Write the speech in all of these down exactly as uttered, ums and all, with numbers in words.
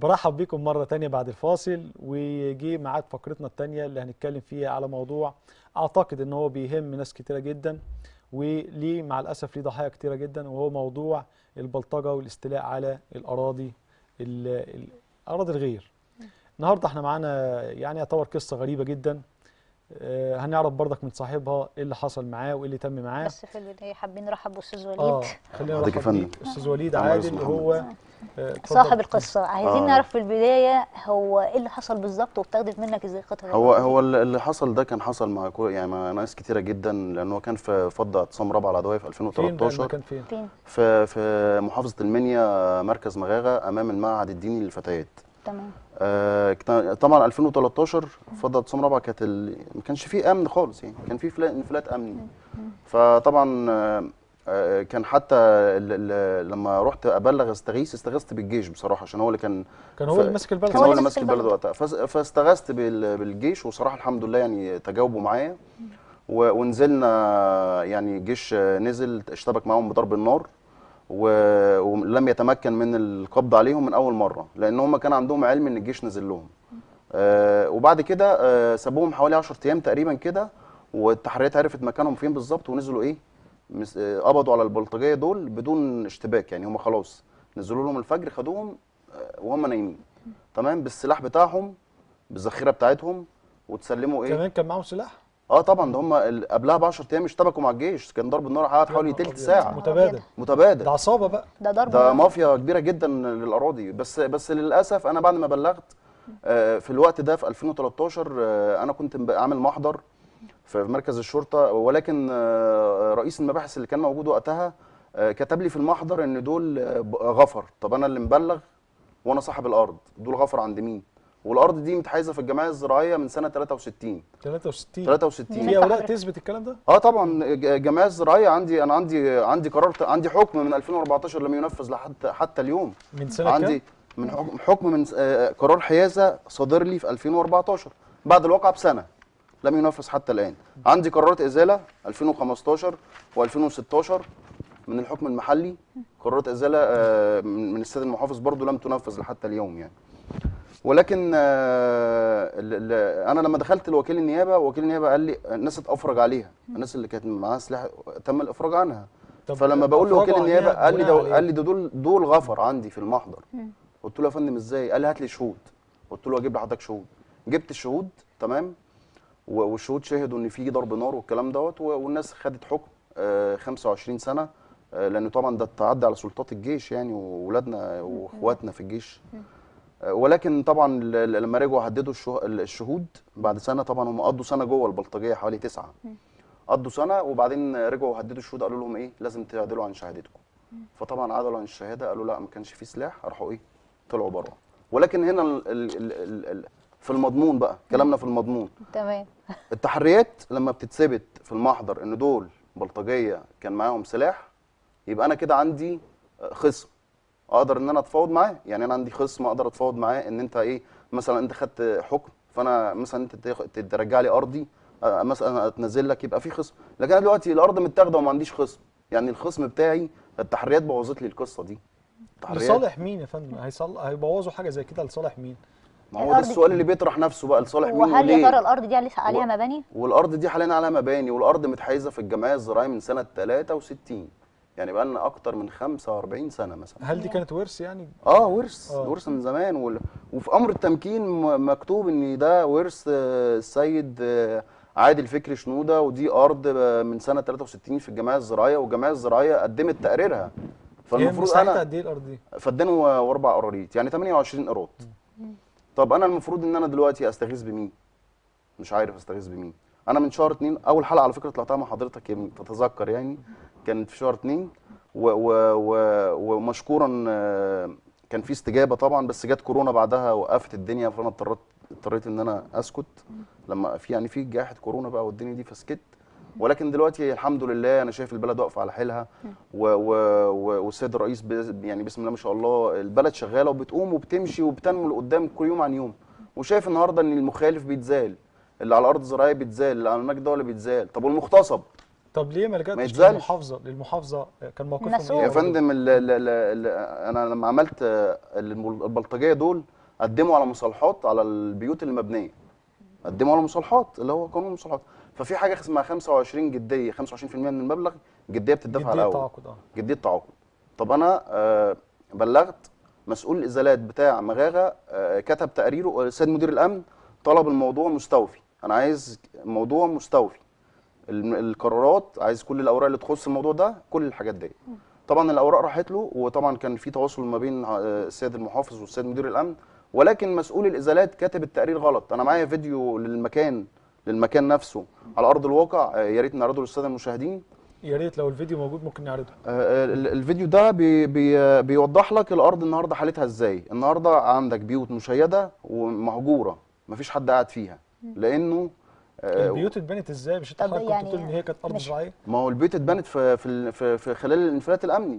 برحب بكم مرة تانية بعد الفاصل، وجي ميعاد فقرتنا التانية اللي هنتكلم فيها على موضوع أعتقد إن هو بيهم ناس كتيرة جدا، وليه مع الأسف ليه ضحايا كتيرة جدا، وهو موضوع البلطجة والاستيلاء على الأراضي ال- الأراضي الغير. النهارده احنا معانا يعني يعتبر قصة غريبة جدا. آه، هنعرف برضك من صاحبها ايه اللي حصل معاه وايه اللي تم معاه. بس في البداية حابين نرحب بأستاذ وليد. اه خلينا حضرتك يا نرحب فندم. بيك استاذ وليد عامل عادل، اسم وهو محمد. آه، اتفضل. صاحب القصة. عايزين آه. نعرف في البداية هو ايه اللي حصل بالظبط، واتاخدت منك ازاي قطعة هو الأرض دي؟ هو اللي حصل ده كان حصل مع كو- يعني مع ناس كتيره جدا، لان هو كان في فض اعتصام رابعه العدويه في فين بقى ألفين وتلتاشر. المكان فين؟ فين؟ في في محافظه المنيا، مركز مغاغه، امام المعهد الديني للفتيات. تمام. آه كت- طبعا ألفين وتلتاشر فض اعتصام رابعه، كانت ال... ما كانش فيه امن خالص، يعني كان فيه فلا- انفلات امني. فطبعا آه، آه، كان حتى ال- ال- لما رحت ابلغ استغيث استغيثت بالجيش بصراحه، عشان هو اللي كان كان هو ف- اللي ماسك البلد. كان هو هو اللي اللي ماسك ماسك البلد البلد. وقتها. فس- فاستغثت بال- بالجيش، وصراحه الحمد لله يعني تجاوبوا معايا. و- ونزلنا، يعني الجيش نزل اشتبك معاهم بضرب النار، و- ولم يتمكن من القبض عليهم من اول مره، لان هم كان عندهم علم ان الجيش نزل لهم. آه، وبعد كده آه، سابوهم حوالي عشرة ايام تقريبا كده، والتحريات عرفت مكانهم فين بالظبط، ونزلوا ايه مس- آه، قبضوا على البلطجيه دول بدون اشتباك. يعني هم خلاص نزلوا لهم الفجر، خدوهم آه، وهم نايمين تمام، بالسلاح بتاعهم، بالذخيره بتاعتهم، وتسلموا ايه. كمان كان معاهم سلاح؟ اه طبعا، ده هم ال- قبلها ب عشرة ايام اشتبكوا مع الجيش، كان ضرب النار قعد يا حوالي نهار تلت أبيض. ساعه متبادل. متبادل. ده عصابة بقى. ده ضرب ده نار. مافيا كبيره جدا للاراضي. بس بس للاسف انا بعد ما بلغت آه، في الوقت ده في ألفين وتلتاشر، آه، انا كنت عامل محضر في مركز الشرطه، ولكن آه، رئيس المباحث اللي كان موجود وقتها آه، كتب لي في المحضر ان دول آه، ب- غفر. طب انا اللي مبلغ وانا صاحب الارض، دول غفر عند مين؟ والارض دي متحيزه في الجمعيه الزراعيه من سنه تلاتة وستين. تلاتة وستين. دي في تلاتة وستين. من- اوراق حضرتك. تثبت الكلام ده؟ اه طبعا، ج- الجمعيه الزراعيه عندي، انا عندي عندي قرار، عندي حكم من ألفين وأربعتاشر لم ينفذ لحد حتى اليوم. من سنة عندي كام؟ من حكم حكم من س- آه، قرار حيازه صادر لي في ألفين وأربعتاشر بعد الواقعه بسنه، لم ينفذ حتى الان. عندي قرارات ازاله ألفين وخمستاشر و2016 من الحكم المحلي، قرارات ازاله آه، من من السيد المحافظ برضو لم تنفذ لحتى اليوم يعني. ولكن آه، ال- ال- انا لما دخلت لوكيل النيابه، وكيل النيابه قال لي الناس اتفرج عليها، الناس اللي كانت معاها سلاح تم الافراج عنها. طب فلما بقول له وكيل أفرجوا النيابه عليها قال لي بناء ده على قال إيه؟ لي ده دول دول غفر عندي في المحضر. قلت له يا فندم ازاي؟ قال لي هات لي شهود. قلت له اجيب لحضرتك شهود. جبت الشهود تمام، و- والشهود شهدوا ان في ضرب نار والكلام دوت، و- والناس خدت حكم آه، خمسة وعشرين سنه، آه، لانه طبعا ده التعدي على سلطات الجيش يعني، واولادنا واخواتنا في الجيش. آه، ولكن طبعا ل- ل- لما رجعوا هددوا الشه- الشهود بعد سنه، طبعا هم قضوا سنه جوه البلطجيه حوالي تسعه، قضوا سنه، وبعدين رجعوا هددوا الشهود، قالوا لهم ايه لازم تعدلوا عن شهادتكم. فطبعا عدلوا عن الشهاده، قالوا لا ما كانش في سلاح، راحوا ايه طلعوا بره. ولكن هنا ال ال ال ال ال في المضمون بقى، كلامنا في المضمون. تمام. التحريات لما بتتثبت في المحضر ان دول بلطجيه كان معاهم سلاح، يبقى انا كده عندي خصم اقدر ان انا اتفاوض معاه. يعني انا عندي خصم اقدر اتفاوض معاه، ان انت ايه مثلا انت خدت حكم، فانا مثلا انت تاخ- ترجع لي ارضي، آه، مثلا اتنزل لك، يبقى في خصم. لكن انا دلوقتي الارض متاخده وما عنديش خصم، يعني الخصم بتاعي التحريات بوظت لي القصه دي. التحريات، لصالح مين يا فندم؟ هيصل... هيبوظوا حاجة زي كده لصالح مين؟ ما هو ده الأرض السؤال اللي بيطرح نفسه بقى، لصالح مين وهل يا ترى وليه؟ الأرض دي لسه عليها و- مباني؟ والارض دي حاليا عليها مباني، والارض متحيزه في الجمعيه الزراعيه من سنه تلاتة وستين، يعني بقى لنا اكتر من خمسة وأربعين سنه مثلا. هل دي كانت ورث يعني؟ اه ورث، آه. ورث من زمان. وال... وفي امر التمكين م- مكتوب ان ده ورث آه، السيد آه، عادل فكري شنوده، ودي ارض آه، من سنه تلاتة وستين في الجمعيه الزراعيه، والجمعيه الزراعيه قدمت تقريرها. هي فالمفروض مساحتها انا قد ايه الأرض دي؟ فدان و- واربع قراريط، يعني تمنية وعشرين قيراط. طب انا المفروض ان انا دلوقتي استغيث بمين؟ مش عارف استغيث بمين. انا من شهر اتنين، اول حلقه على فكره طلعتها مع حضرتك يمكن تتذكر يعني، كانت في شهر اتنين، و و و ومشكورا آه، كان في استجابه طبعا، بس جت كورونا بعدها وقفت الدنيا، فانا اضطريت اضطريت ان انا اسكت لما في يعني في جائحه كورونا بقى والدنيا دي، فسكت. ولكن دلوقتي الحمد لله انا شايف البلد واقفه على حيلها، و و و والسيد الرئيس ب- يعني بسم الله ما شاء الله البلد شغاله وبتقوم وبتمشي وبتنمو لقدام كل يوم عن يوم. وشايف النهارده ان المخالف بيتزال، اللي على الارض الزراعيه بيتزال، اللي على المجد الدولي بيتزال. طب والمغتصب؟ طب ليه ما ما لجأتش يتزالش. للمحافظة؟ للمحافظة كان موقفهم مسؤول. ايه؟ يا فندم ال ال ال ال انا لما عملت آه، الم- البلطجيه دول قدموا على مصالحات على البيوت المبنيه، قدموا على مصالحات اللي هو قانون المصالحات. ففي حاجه اسمها خمسة وعشرين جديه، خمسة وعشرين في المية من المبلغ جديه بتدفع جديه الاول، تعاقد اه جديه تعاقد. طب انا آه، بلغت مسؤول الازالات بتاع مغاغه، آه، كتب تقريره، السيد مدير الامن طلب الموضوع مستوفي، انا عايز موضوع مستوفي، الم- القرارات، عايز كل الاوراق اللي تخص الموضوع ده، كل الحاجات دي. طبعا الاوراق راحت له، وطبعا كان في تواصل ما بين آه، السيد المحافظ والسيد مدير الامن، ولكن مسؤول الازالات كاتب التقرير غلط. انا معايا فيديو للمكان، للمكان نفسه على ارض الواقع، آه، يا ريت نعرضه للساده المشاهدين. يا ريت لو الفيديو موجود ممكن نعرضه. آه، ال- الفيديو ده بي بي بيوضح لك الارض النهارده حالتها ازاي. النهارده عندك بيوت مشيده ومهجوره، مفيش حد قاعد فيها، لانه آه، البيوت اتبنت ازاي؟ مش انت طب حضرتك كنت يعني بتقول ان هي كانت ارض مش- زراعيه؟ ما هو البيوت اتبنت في في ال- في في خلال الانفلات الامني.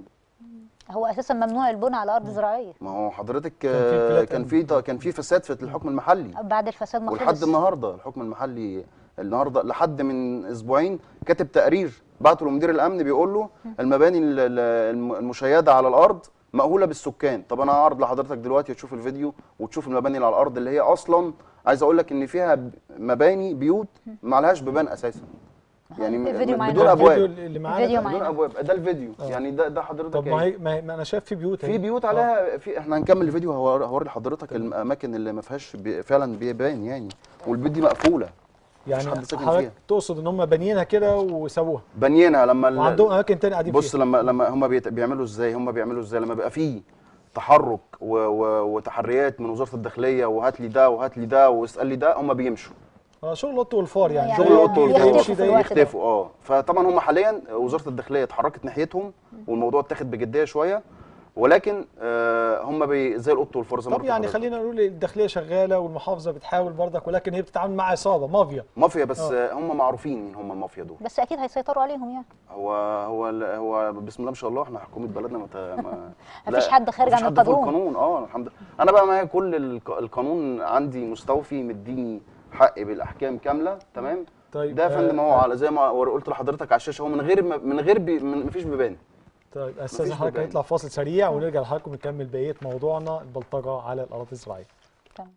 هو اساسا ممنوع البناء على ارض زراعيه ما هو حضرتك كان في آه، انفلات كان أمني. في كان في فساد في الحكم المحلي، بعد الفساد ما ولحد خلص. النهارده الحكم المحلي النهارده لحد من اسبوعين كاتب تقرير بعته لمدير الامن بيقول له المباني ال- ال- الم- المشيده على الارض مأهوله بالسكان. طب انا هعرض لحضرتك دلوقتي تشوف الفيديو وتشوف المباني اللي على الارض اللي هي اصلا، عايز اقول لك ان فيها ب- مباني بيوت ما لهاش بيبان اساسا، يعني م- الفيديو م- معانا. بدون ده الفيديو ابواب، اللي معانا الفيديو ده؟ بدون معانا. ابواب. ده الفيديو آه. يعني ده ده حضرتك طب ما اهي. هي ما هي- ما انا شايف في بيوت في اهي. بيوت آه. عليها في احنا هنكمل الفيديو، هور- هوري لحضرتك الاماكن اللي ما فيهاش بي فعلا بيبان يعني، والبيوت دي مقفوله، مفيش يعني حد ساكن حضرتك فيها. تقصد ان هم بانيينها كده وسابوها، بنينا لما ال- وعندهم اماكن تاني قاعدين بص فيها؟ لما لما هم بيت- بيعملوا ازاي، هم بيعملوا ازاي لما بيبقى فيه تحرك و و وتحريات من وزاره الداخليه، وهات لي ده وهات لي ده واسال لي ده، هم بيمشوا اه شغل القط والفار يعني، يعني ده شغل يجي- قط ده والفار. يمشي في ده الوقت يجي. ده. يختفوا. اه فطبعا هم حاليا وزاره الداخليه اتحركت ناحيتهم، والموضوع اتاخد بجديه شويه، ولكن آه هم بي زي القط والفار زي ما طب قلت يعني لحضرتك. خلينا نقول الداخليه شغاله والمحافظه بتحاول برضك، ولكن هي بتتعامل مع عصابه مافيا. مافيا، بس آه. آه. هم معروفين مين هم المافيا دول. بس اكيد هيسيطروا عليهم يعني. هو هو هو بسم الله ما شاء الله، احنا حكومه بلدنا مت... ما مفيش لا، حد خارج مفيش عن حد فوق القانون. القانون. اه الحمد لله. انا بقى معايا كل الق- القانون عندي مستوفي، مديني حقي بالاحكام كامله، تمام. طيب ده يا فندم آه هو آه على زي ما قلت لحضرتك على الشاشه، هو من غير ما- من غير بي من مفيش بيبان. طيب استاذ مفيش حضرتك بيبان. هنطلع فاصل سريع ونرجع لحضراتكم نكمل بقيه موضوعنا البلطجه على الاراضي الزراعيه. تمام.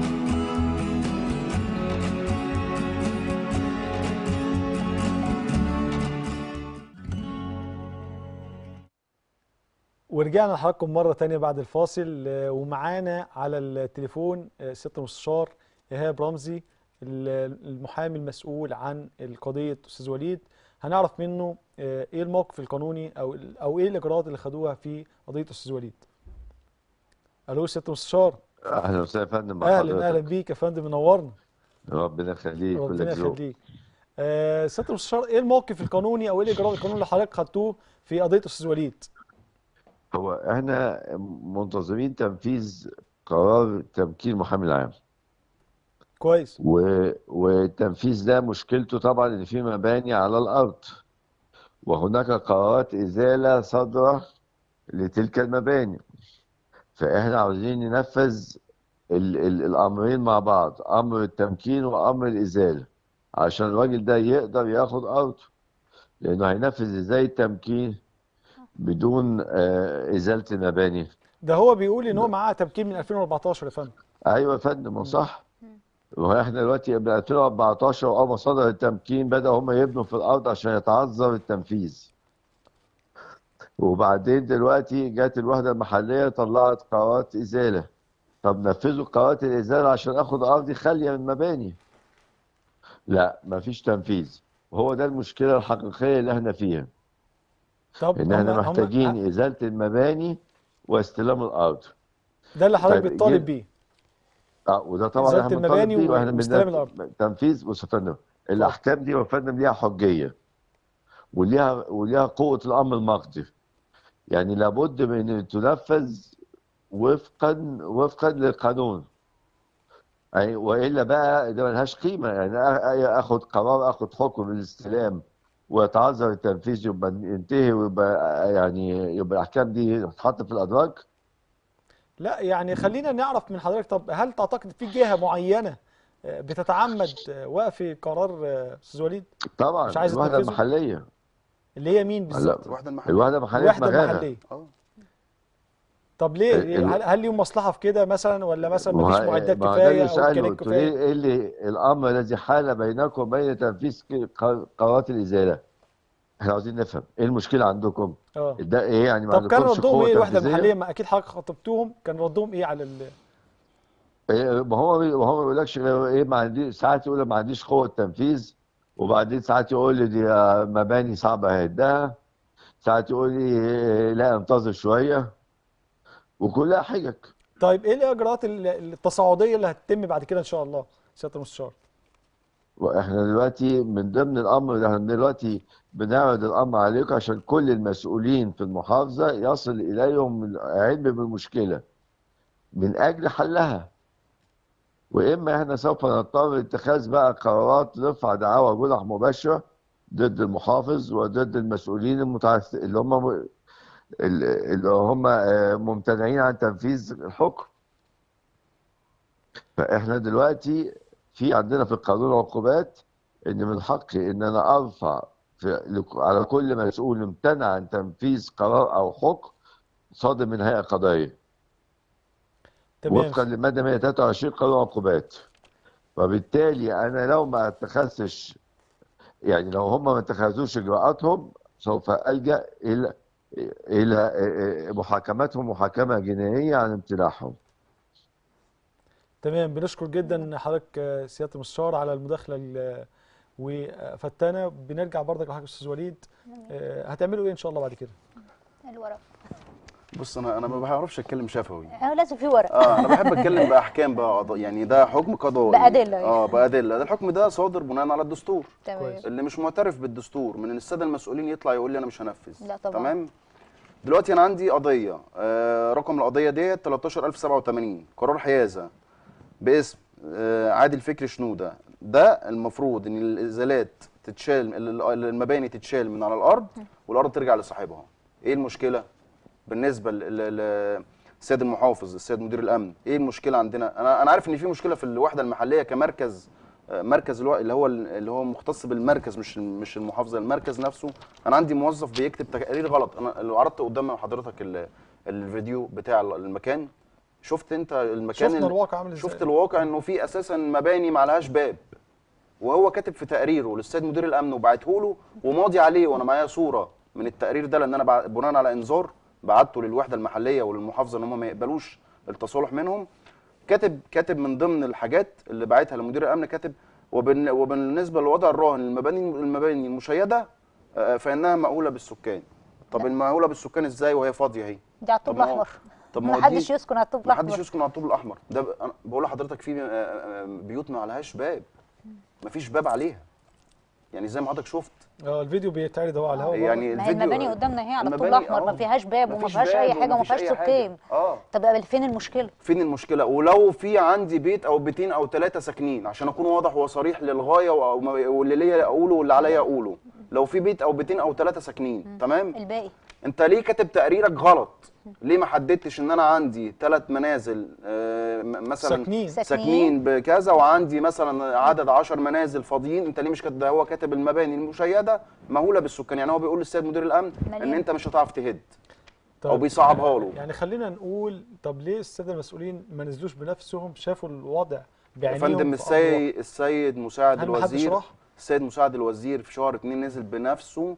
ورجعنا لحضراتكم مرة تانية بعد الفاصل، آه، ومعانا على التليفون آه، سيادة المستشار إيهاب رمزي، ال- المحامي المسؤول عن قضية أستاذ وليد. هنعرف منه آه، إيه الموقف القانوني أو ال- أو إيه الإجراءات اللي خدوها في قضية أستاذ وليد. ألو سيادة المستشار. اهلا وسهلا يا فندم مع أهلا أهلا حضرتك. بيك يا فندم، منورنا. ربنا يخليك، كلك ربنا ذوق. يخليك. آه، سيادة المستشار، إيه الموقف القانوني أو إيه الإجراء القانوني اللي حضرتك خدتوه في قضية أستاذ وليد؟ هو احنا منتظمين تنفيذ قرار تمكين المحامي العام، كويس. و... والتنفيذ ده مشكلته طبعا ان في مباني على الارض، وهناك قرارات ازاله صادره لتلك المباني، فاحنا عاوزين ننفذ ال... ال... الامرين مع بعض، امر التمكين وامر الازاله، عشان الراجل ده يقدر ياخد ارضه، لانه هينفذ ازاي التمكين بدون آه، ازاله المباني. ده هو بيقول إن هو معاه تمكين من ألفين وأربعتاشر يا فندم. ايوه يا فندم، ما مم. صح. واحنا دلوقتي من ألفين وأربعتاشر واول ما صدر التمكين بدأوا هم يبنوا في الارض عشان يتعذر التنفيذ، وبعدين دلوقتي جت الوحده المحليه طلعت قرارات ازاله. طب نفذوا قرارات الازاله عشان اخد ارضي خاليه من مباني. لا، مفيش تنفيذ، وهو ده المشكله الحقيقيه اللي احنا فيها، طب ان هم احنا هم محتاجين ازاله المباني واستلام الارض. ده اللي حضرتك طيب بتطالب جيت بيه؟ اه وده طبعا ازاله احنا المباني بنطالب بيه، و- واحنا واستلام الارض. بننفذ. بص يا فندم، اتفضل. الاحكام دي يا فندم ليها حجيه، وليها وليها قوه الامر المقضي، يعني لابد من ان تنفذ وفقا وفقا للقانون، يعني والا بقى ده ملهاش قيمه. يعني آ- اخد قرار، اخد حكم بالاستلام ويتعذر التنفيذ، يبقى ينتهي، ويبقى يعني يبقى الاحكام دي تتحط في الادراج. لا يعني خلينا نعرف من حضرتك، طب هل تعتقد في جهه معينه آه، بتتعمد آه، وقف قرار آه، استاذ وليد طبعا مش عايزه الوحده تنفذه؟ المحليه. اللي هي مين لا، بالظبط؟ الوحده المحليه. الوحده المحليه في الوحده مغاغه. المحليه. اه طب ليه ال- ليه- هل ال- هل ليهم مصلحه في كده مثلا، ولا مثلا ما ما فيش هو معدات ما هو ده كفايه اللي او سأله، امكانيات قلت له ايه كفايه؟ إيه اللي الامر الذي حال بينكم وبين تنفيذ ك- قر- قرارات الازاله؟ احنا عاوزين نفهم ايه المشكله عندكم. اه. ده ايه يعني ما طب كان عندكمش ردهم قوه ايه الوحده تنفيذيه؟ المحليه؟ ما اكيد حضرتك خاطبتوهم، كان ردهم ايه على ال... إيه، ما هو ما هو ما بيقولكش غير ايه، ما عندي ساعات يقول ما عنديش قوه تنفيذ، وبعدين ساعات يقول لي دي آه، مباني صعبه هدها، ساعات يقول لي إيه، لا انتظر شويه، وكلها حجج. طيب ايه الاجراءات ال- التصاعديه اللي هتتم بعد كده ان شاء الله سياده المستشار؟ واحنا دلوقتي من ضمن الامر ده، احنا دلوقتي بنعرض الامر عليكم عشان كل المسؤولين في المحافظه يصل اليهم العلم بالمشكله من اجل حلها. واما احنا سوف نضطر اتخاذ بقى قرارات رفع دعاوى جنح مباشره ضد المحافظ وضد المسؤولين المتعث اللي هم اللي هم آه، ممتنعين عن تنفيذ الحكم. فاحنا دلوقتي في عندنا في القانون عقوبات، ان من حقي ان انا ارفع في على كل مسؤول امتنع عن تنفيذ قرار او حكم صادر من هيئه قضائيه تمام. وفقا للماده مئة وثلاثة وعشرين قانون عقوبات. وبالتالي انا لو ما اتخذتش، يعني لو هم ما اتخذوش اجراءاتهم، سوف الجا الى الى محاكمتهم محاكمه جنائيه عن امتلاعهم. تمام، بنشكر جدا حضرتك آه، سياده المستشار على المداخله ال- وفتانه. بنرجع برضك لحضرتك استاذ وليد، آه، هتعملوا ايه ان شاء الله بعد كده؟ الورق. بص انا انا ما بعرفش اتكلم شفوي. اه لازم في ورق. اه انا بحب اتكلم باحكام بقى قضا- يعني ده حكم قضائي بأدلة يعني. اه بادله. ده الحكم ده صادر بناء على الدستور. تمام. كويس. اللي مش معترف بالدستور من الساده المسؤولين يطلع يقول لي انا مش هنفذ. لا طبعا. تمام. دلوقتي انا عندي قضيه، آه رقم القضيه ديت تلتاشر ألف وسبعة وتمانين، قرار حيازه باسم آه عادل فكري شنوده. ده المفروض ان الازالات تتشال، ال- ال- المباني تتشال من على الارض والارض ترجع لصاحبها. ايه المشكله بالنسبه للسيد المحافظ السيد مدير الامن؟ ايه المشكله عندنا؟ انا انا عارف ان في مشكله في الوحده المحليه كمركز، آه، مركز الو- اللي هو اللي هو مختص بالمركز، مش مش المحافظه، المركز نفسه. انا عندي موظف بيكتب تقارير غلط. انا لو عرضت قدام حضرتك ال- الفيديو بتاع المكان، شفت انت المكان شفنا ال- الواقع عامل ازاي. شفت الواقع انه في اساسا مباني ما لهاش باب، وهو كاتب في تقريره للسيد مدير الامن وبعته له وماضي عليه، وانا معايا صوره من التقرير ده، لان انا بع- بناء على انذار بعته للوحده المحليه وللمحافظه ان هم ما يقبلوش التصالح منهم. كاتب كاتب من ضمن الحاجات اللي بعتها لمدير الامن، كاتب وبالن- وبالنسبه للوضع الراهن للمباني المباني المشيده آه، فانها مأهوله بالسكان. طب المأهوله بالسكان ازاي وهي فاضيه اهي؟ دي على الطوب طب ما هو- الاحمر. طب ما ما هو حدش دي- يسكن على الطوب ما الاحمر. حدش يسكن على الطوب الاحمر ده. ب- أنا بقول لحضرتك في آه، آه، بيوت ما لهاش باب، ما فيش باب عليها، يعني زي ما حضرتك شفت. اه الفيديو بيتعرض اهو على الهواء برضك. يعني ما هي الفيديو المباني قدامنا اهي على الطوب المباني الاحمر، ما آه. فيهاش باب وما مفيش فيهاش اي باب حاجه وما ومفيش فيهاش أي حاجة. سكان. اه طب قبل فين المشكله؟ فين المشكله؟ ولو في عندي بيت او بيتين او ثلاثه ساكنين، عشان اكون واضح وصريح للغايه، و- واللي ليا اقوله واللي عليا اقوله، لو في بيت او بيتين او ثلاثه ساكنين تمام، الباقي انت ليه كاتب تقريرك غلط؟ ليه ما حددتش ان انا عندي ثلاث منازل آه، م- مثلا ساكنين. ساكنين بكذا، وعندي مثلا عدد عشر منازل فاضيين؟ انت ليه مش كاتب؟ ده هو كاتب المباني المشيده مهوله بالسكان. يعني هو بيقول للسيد مدير الامن ان مليان. انت مش هتعرف تهد او طيب، بيصعبها له. يعني خلينا نقول، طب ليه الساده المسؤولين ما نزلوش بنفسهم شافوا الوضع يا بعينيهم فندم في أرض السيد السيد مساعد هل ما حدش الوزير راح؟ السيد مساعد الوزير في شهر اتنين نزل بنفسه،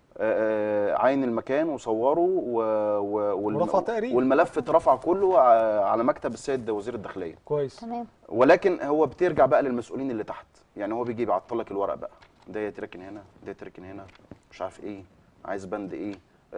آه، آه، عين المكان وصوره و... و... والم- ورفع تقرير. والملف اترفع كله ع- على مكتب السيد وزير الداخليه. كويس. تمام. ولكن هو بترجع بقى للمسؤولين اللي تحت. يعني هو بيجي يبعت لك الورق بقى، ده يتركن هنا، ده يتركن هنا، مش عارف ايه، عايز بند ايه.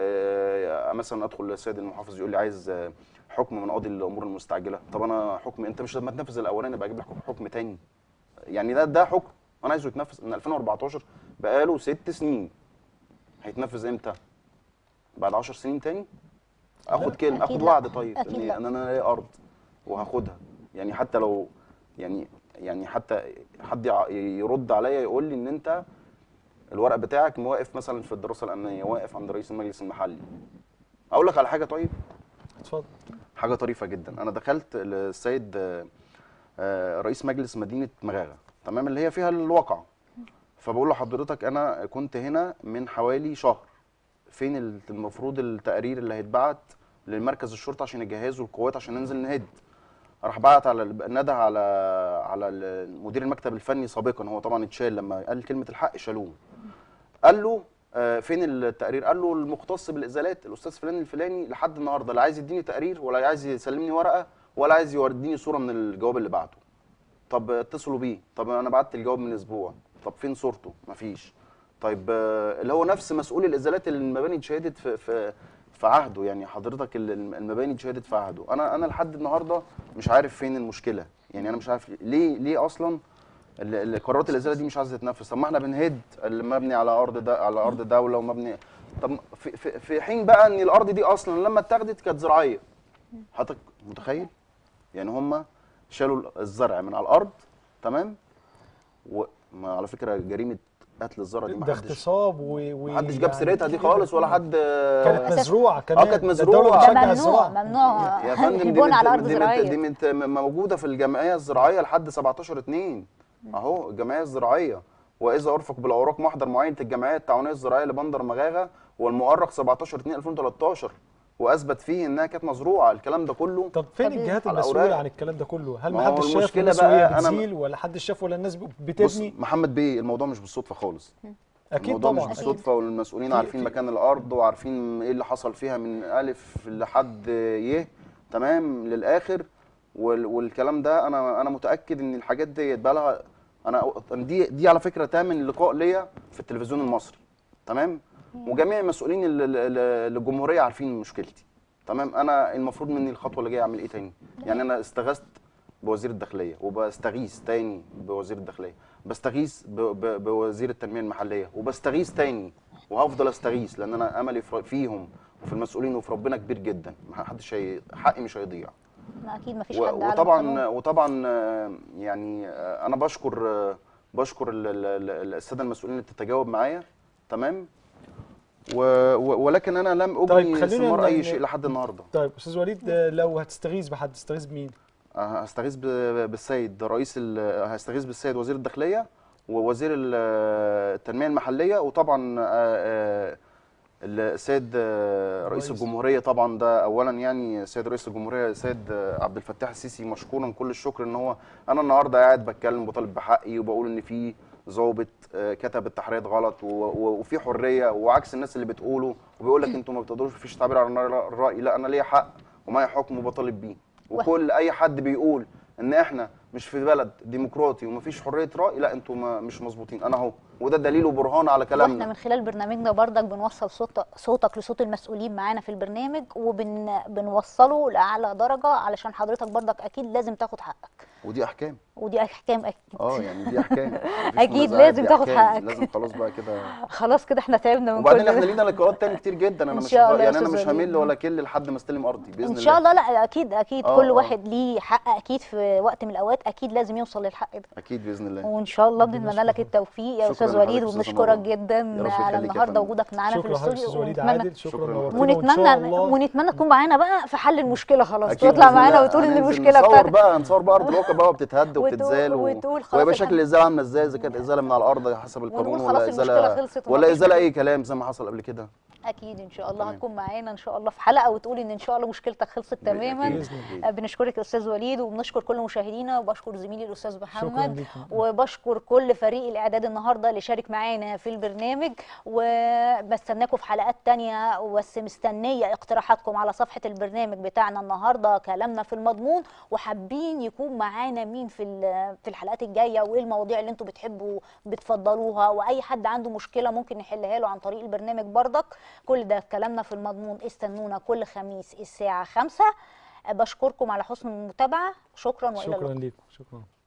آه مثلا ادخل للسيد المحافظ يقول لي عايز آه، حكم من قاضي الامور المستعجله. طب انا حكم، انت مش لما تنفذ الاولاني بقى اجيب لك حكم تاني؟ يعني ده ده حكم انا عايزه يتنفذ من ألفين وأربعتاشر، بقاله ست سنين. هيتنفذ امتى؟ بعد عشر سنين تاني؟ اخد كلمه، أكيد اخد لا. وعد طيب أكيد ان لا. ان انا ليا ارض وهاخدها. يعني حتى لو يعني يعني حتى حد يع- يرد عليا يقول لي ان انت الورق بتاعك واقف مثلا في الدراسه الامنيه، واقف عند رئيس المجلس المحلي. اقول لك على حاجه طيب، اتفضل. حاجه طريفه جدا. انا دخلت للسيد آه، آه، رئيس مجلس مدينه مغاغه، تمام، اللي هي فيها الواقع. فبقول له حضرتك انا كنت هنا من حوالي شهر، فين ال- المفروض التقرير اللي هيتبعت لمركز الشرطه عشان يجهزوا القوات عشان ننزل نهد. راح بعت على نده على على مدير المكتب الفني سابقا، هو طبعا اتشال لما قال كلمه الحق شالوه. قال له آه فين التقرير؟ قال له المختص بالازالات الاستاذ فلان الفلاني لحد النهارده لا عايز يديني تقرير ولا عايز يسلمني ورقه ولا عايز يوديني صوره من الجواب اللي بعته. طب اتصلوا بيه، طب انا بعت الجواب من اسبوع، طب فين صورته؟ مفيش. طيب آه اللي هو نفس مسؤول الازالات اللي المباني اتشهدت في في في عهده، يعني حضرتك المباني اتشهدت في عهده. انا انا لحد النهارده مش عارف فين المشكله، يعني انا مش عارف ليه ليه اصلا قرارات الازاله دي مش عايزه تتنفذ. طب ما احنا بنهد المبني على ارض ده على ارض دوله ومبني، طب في, في, في حين بقى ان الارض دي اصلا لما اتاخدت كانت زراعيه. حضرتك متخيل؟ يعني هم شالوا الزرع من على الارض، تمام؟ وعلى فكره جريمه قتل الزرع دي ما ده حدش اغتصاب و محدش جاب سيرتها دي خالص ولا حد. كانت مزروعه كمان. اه كانت ده الدولة مزروعه. بتشجع ده ممنوع الزراعة. ممنوع يا فندم دي البناء على مت- ارض دي مت- زراعيه. دي مت- موجوده في الجمعيه الزراعيه لحد سبعتاشر اتنين اهو الجمعيه الزراعيه. واذا ارفق بالاوراق محضر معاينه الجمعيه التعاونيه الزراعيه لبندر مغاغه والمؤرخ سبعتاشر اتنين ألفين وتلتاشر واثبت فيه انها كانت مزروعه. الكلام ده كله طب فين طب الجهات على المسؤوله الأوراق. عن الكلام ده كله؟ هل ما ما هو حدش شاف المشكلة الناس بقى وهي أنا- بتزيل ولا حد شاف ولا الناس بص بتبني؟ محمد بيه الموضوع مش بالصدفه خالص. اكيد الموضوع طبعا. مش بالصدفه والمسؤولين في- عارفين في- مكان الارض وعارفين ايه اللي حصل فيها من الف لحد ي تمام للاخر. وال- والكلام ده انا انا متاكد ان الحاجات ديت بقى لها. انا دي دي على فكره تامن لقاء ليا في التلفزيون المصري، تمام؟ وجميع المسؤولين ال- ال- ال- الجمهوريه عارفين مشكلتي، تمام؟ انا المفروض مني الخطوه اللي جايه اعمل ايه تاني؟ يعني انا استغثت بوزير الداخليه وبستغيث تاني بوزير الداخليه، بستغيث ب- ب- بوزير التنميه المحليه وبستغيث تاني وهفضل استغيث لان انا املي في- فيهم وفي المسؤولين وفي ربنا كبير جدا. ما حدش هي حقي مش هيضيع. ما اكيد ما فيش و- حد اعلى من وطبعا القانون. وطبعا آه، يعني آه، انا بشكر آه، بشكر ال- ال- ال- الساده المسؤولين اللي بتتجاوب معايا، تمام؟ و- و- ولكن انا لم طيب اجني خلينا ثمار ن- اي ن- شيء لحد النهارده. طيب استاذ وليد، آه، لو هتستغيث بحد تستغيث بمين؟ آه، هستغيث ب- بالسيد رئيس ال- هستغيث بالسيد وزير الداخليه ووزير ال- التنميه المحليه وطبعا آه، آه، السيد آه، رئيس رئيس. الجمهوريه. طبعا ده اولا يعني السيد رئيس الجمهوريه السيد آه، عبد الفتاح السيسي مشكورا كل الشكر ان هو انا النهارده قاعد بتكلم وبطالب بحقي وبقول ان في ضابط آه، كتب التحريات غلط و- و- وفي حريه وعكس الناس اللي بتقوله وبيقول لك انتوا ما بتقدروش مفيش تعبير عن الراي. لا انا ليا حق ومعايا حكم وبطالب بيه. وكل اي حد بيقول ان احنا مش في بلد ديمقراطي ومفيش حريه راي، لا انتوا ما مش مظبوطين. انا اهو وده دليل وبرهان على واحنا كلامنا. من خلال برنامجنا بردك بنوصل صوت صوتك لصوت المسؤولين معانا في البرنامج وبنوصله لاعلى درجه علشان حضرتك بردك اكيد لازم تاخد حقك، ودي احكام. ودي احكام اكيد. اه يعني دي احكام مفيش أكيد منازعات، لازم دي تاخد أحكام. حقك. لازم خلاص بقى كده. خلاص كده احنا تعبنا من وبعدين كل احنا ده. لينا لقاءات تاني كتير جدا. انا إن مش شاء الله يا يعني انا أستاذ مش وليد. همل ولا كل لحد ما استلم ارضي باذن ان الله. شاء الله. لا اكيد اكيد آه، كل آه. واحد ليه حق اكيد في وقت من الاوقات اكيد لازم يوصل للحق ده. اكيد باذن الله. وان شاء الله بنتمنى لك التوفيق يا شكراً استاذ لحضرتك وليد يا أستاذة وبنشكرك نورة. جدا يا رب على يخليك يا النهارده فندم. وجودك معانا في شكرا لحضرتك الاستوديو استاذ وليد ونتمنى عادل، شكرا شكراً. نورتنا وان شاء ونتمنى الله. ونتمنى تكون معانا بقى في حل المشكله خلاص اكيد تطلع بإذن معانا الله. وتقول ان هننزل المشكله نصور بتاعتك بقى نصور بقى ارض الواقع بقى وبتتهد وتقول- وبتتزال و... وتقول خلاص ويبقى الحمد- شكل الازاله عامله ازاي، اذا كانت ازاله من على الارض حسب القانون ونقول ولا خلاص المشكلة ازاله خلصت وما ولا فيش ازاله مشكلة. اي كلام زي ما حصل قبل كده. اكيد ان شاء الله تمام. هتكون معانا ان شاء الله في حلقه وتقول ان ان شاء الله مشكلتك خلصت تماما. بإذن الله. آه، بنشكرك يا استاذ وليد وبنشكر كل مشاهدينا وبشكر زميلي الاستاذ شكرا محمد ليك. وبشكر كل فريق الاعداد النهارده اللي شارك معانا في البرنامج وبستناكم في حلقات تانية بس مستنيه اقتراحاتكم على صفحه البرنامج بتاعنا النهارده كلامنا في المضمون وحابين يكون معانا مين في ال- في الحلقات الجايه وايه المواضيع اللي انتم بتحبوا بتفضلوها واي حد عنده مشكله ممكن نحلها له عن طريق البرنامج بردك. كل ده في كلامنا في المضمون استنونا كل خميس الساعه خمسة. بشكركم على حسن المتابعه. شكرا والى اللقاء. شكرا ليكم. شكرا.